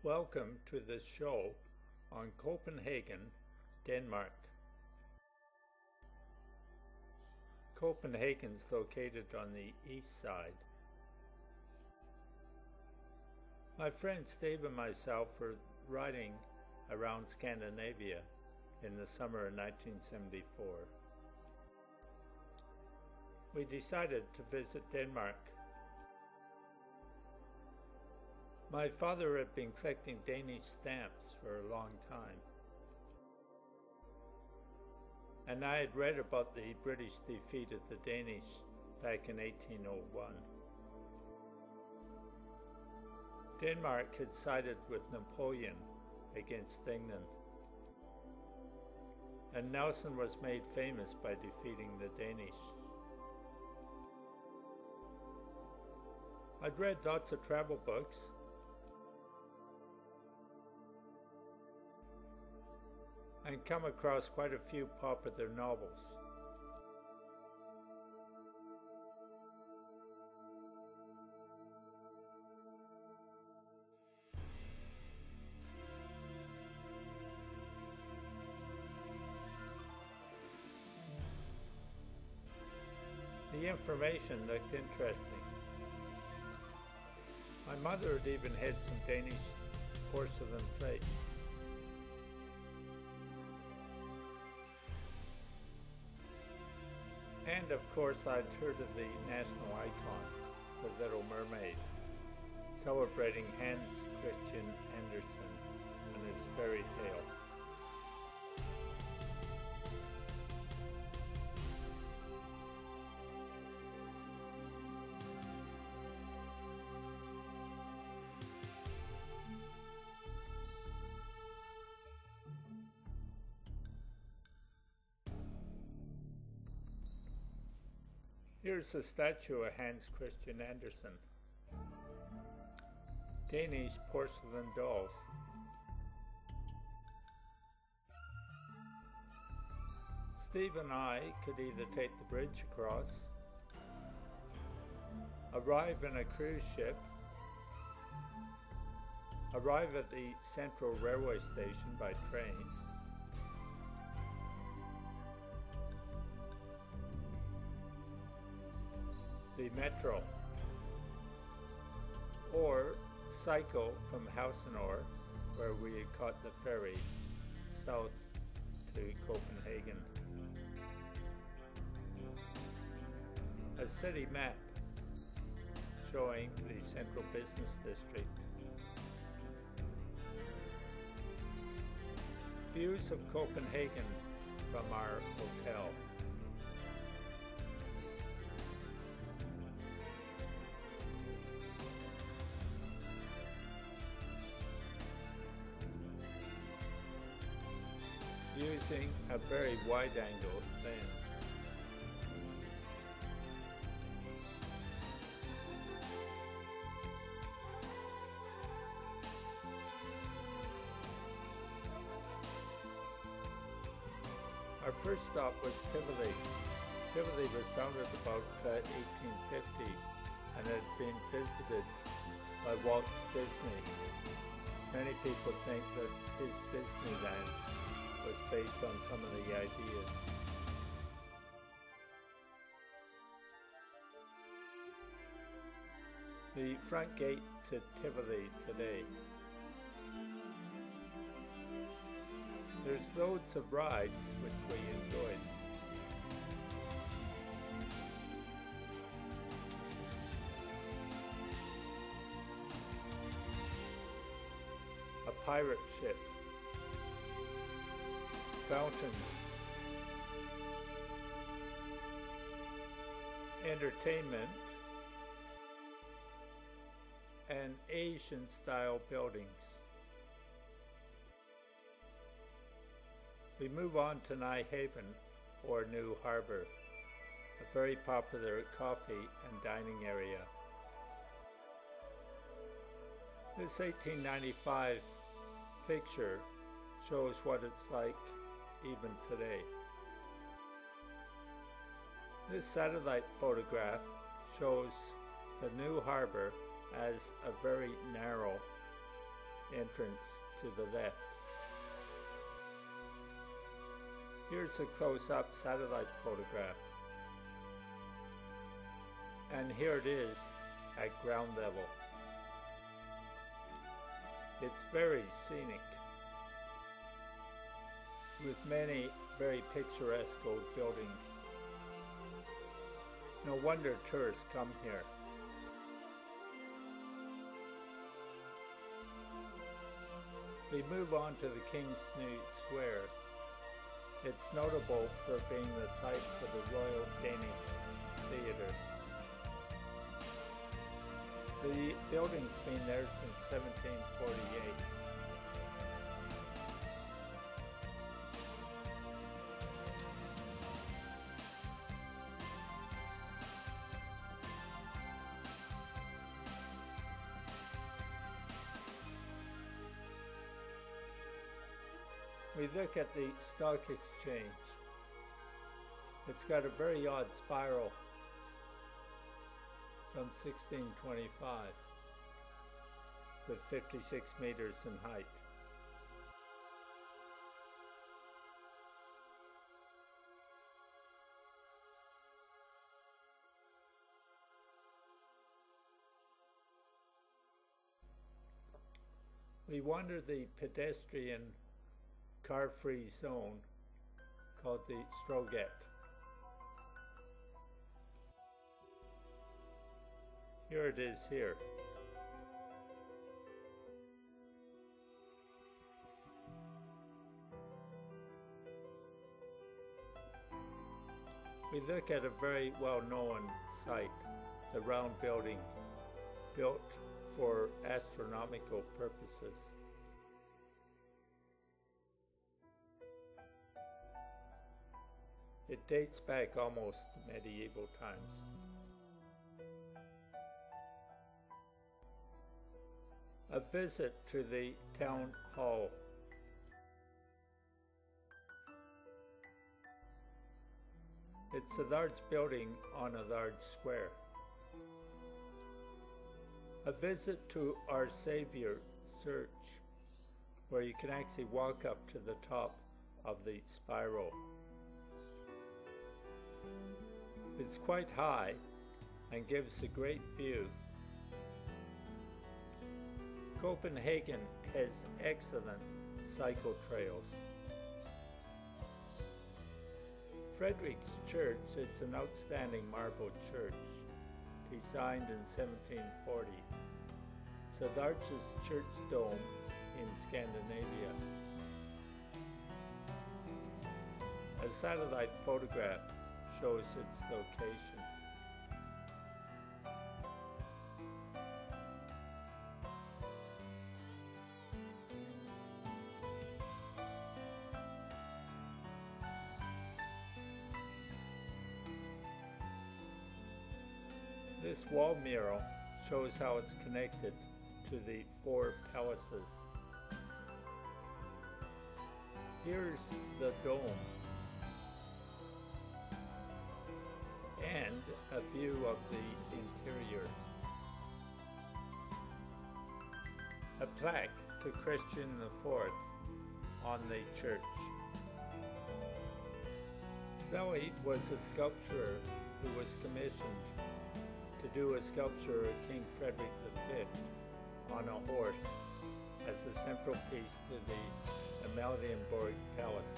Welcome to this show on Copenhagen, Denmark. Copenhagen's located on the east side. My friend Steve and myself were riding around Scandinavia in the summer of 1974. We decided to visit Denmark. My father had been collecting Danish stamps for a long time, and I had read about the British defeat of the Danish back in 1801. Denmark had sided with Napoleon against England, and Nelson was made famous by defeating the Danish. I'd read lots of travel books, and come across quite a few popular novels. The information looked interesting. My mother had even had some Danish porcelain plates. And of course I'd heard of the national icon, the Little Mermaid, celebrating Hans Christian Andersen and his fairy tale. Here's a statue of Hans Christian Andersen. Danish porcelain dolls. Steve and I could either take the bridge across, arrive in a cruise ship, arrive at the Central Railway Station by train, the metro, or cycle from Helsingør, where we had caught the ferry south to Copenhagen. A city map showing the central business district. Views of Copenhagen from our hotel. Using a very wide-angle lens. Our first stop was Tivoli. Tivoli was founded about 1850 and had been visited by Walt Disney. Many people think that his Disneyland was based on some of the ideas. The front gate to Tivoli today. There's loads of rides which we enjoyed. A pirate ship. Fountains, entertainment, and Asian-style buildings. We move on to Nyhaven, or New Harbor, a very popular coffee and dining area. This 1895 picture shows what it's like even today. This satellite photograph shows the new harbor as a very narrow entrance to the left. Here's a close-up satellite photograph. And here it is at ground level. It's very scenic, with many very picturesque old buildings. No wonder tourists come here. We move on to the King's New Square. It's notable for being the site for the Royal Danish Theatre. The building's been there since 1748. We look at the stock exchange. It's got a very odd spiral from 1625 with 56 meters in height. We wander the pedestrian car-free zone called the Stroget. Here it is here. We look at a very well-known site, the round building built for astronomical purposes. It dates back almost to medieval times. A visit to the town hall. It's a large building on a large square. A visit to Our Savior Church, where you can actually walk up to the top of the spiral. It's quite high and gives a great view. Copenhagen has excellent cycle trails. Frederiksborg Church is an outstanding marble church, designed in 1740. It's the largest church dome in Scandinavia. A satellite photograph shows its location. This wall mural shows how it's connected to the four palaces. Here's the dome and a view of the interior. A plaque to Christian IV on the church. Zoe was a sculptor who was commissioned to do a sculpture of King Frederick V on a horse as a central piece to the Amalienborg Palace.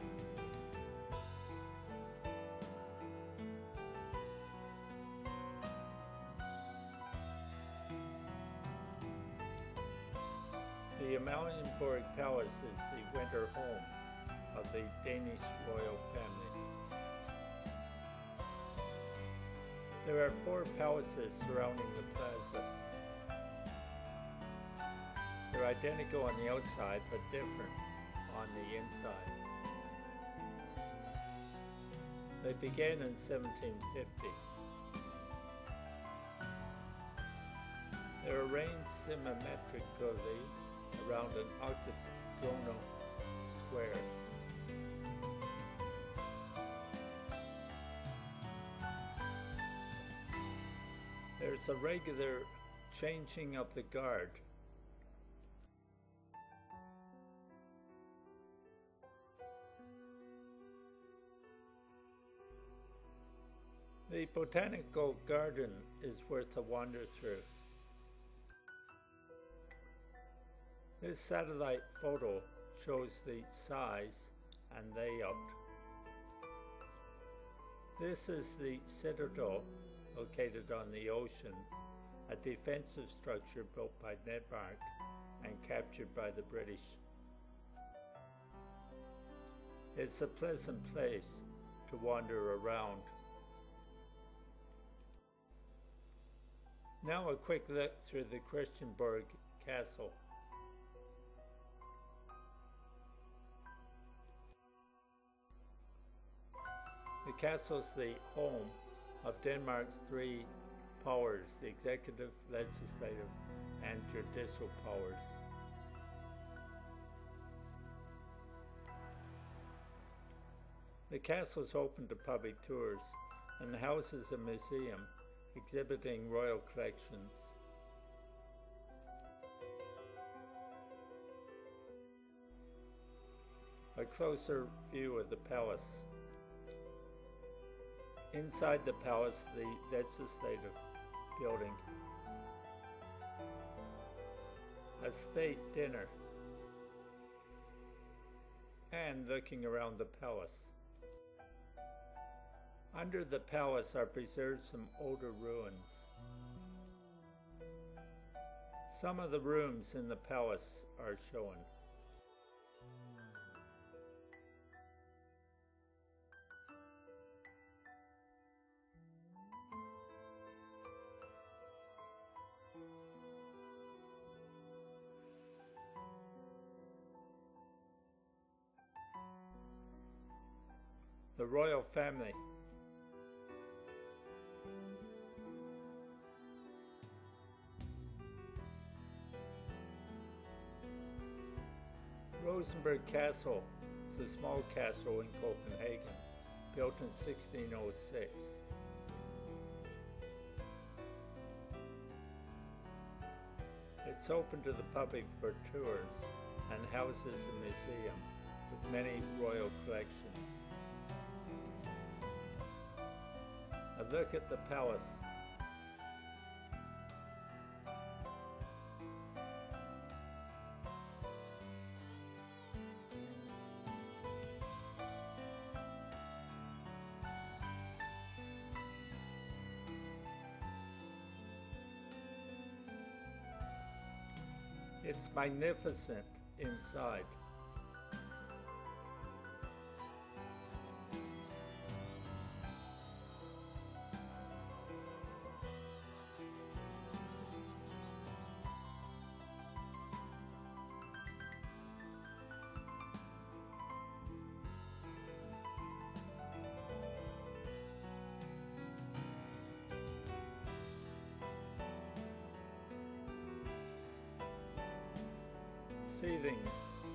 The Amalienborg Palace is the winter home of the Danish royal family. There are four palaces surrounding the plaza. They're identical on the outside, but different on the inside. They began in 1750. They're arranged symmetrically around an octagonal square. There's a regular changing of the guard The botanical garden is worth a wander through. This satellite photo shows the size and layout. This is the citadel located on the ocean, a defensive structure built by Denmark and captured by the British. It's a pleasant place to wander around. Now a quick look through the Christiansborg castle. The castle is the home of Denmark's three powers, the executive, legislative, and judicial powers. The castle is open to public tours and houses a museum exhibiting royal collections. A closer view of the palace. Inside the palace, the legislative building. A state dinner. And looking around the palace. Under the palace are preserved some older ruins. Some of the rooms in the palace are shown. The royal family. Rosenborg Castle is a small castle in Copenhagen, built in 1606. It's open to the public for tours and houses a museum with many royal collections. A look at the palace. It's magnificent inside. Ceilings.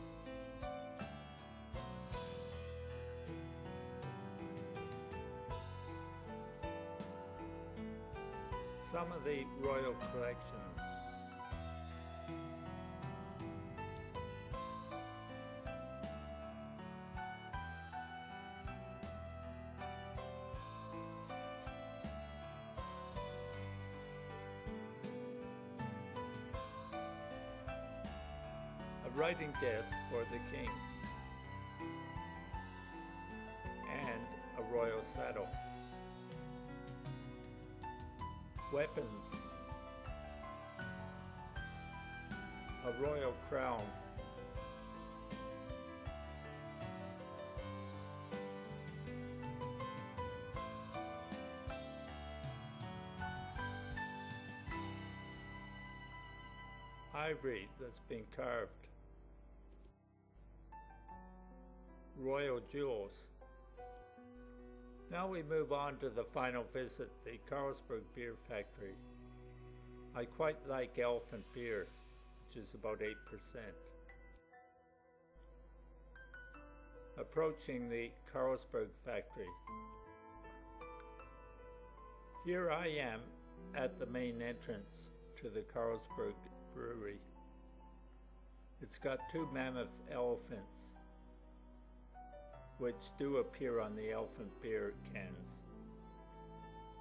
Some of the royal collections. A writing desk for the king, and a royal saddle. Weapons. A royal crown. Ivory that's been carved. Royal jewels. Now we move on to the final visit, the Carlsberg Beer Factory. I quite like elephant beer, which is about 8%. Approaching the Carlsberg factory. Here I am at the main entrance to the Carlsberg brewery. It's got two mammoth elephants, which do appear on the elephant beer cans.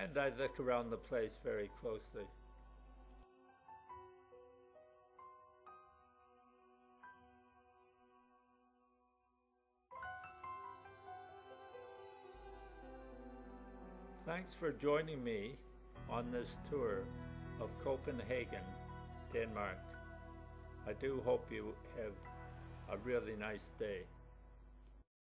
and I look around the place very closely. Thanks for joining me on this tour of Copenhagen, Denmark. I do hope you have a really nice day.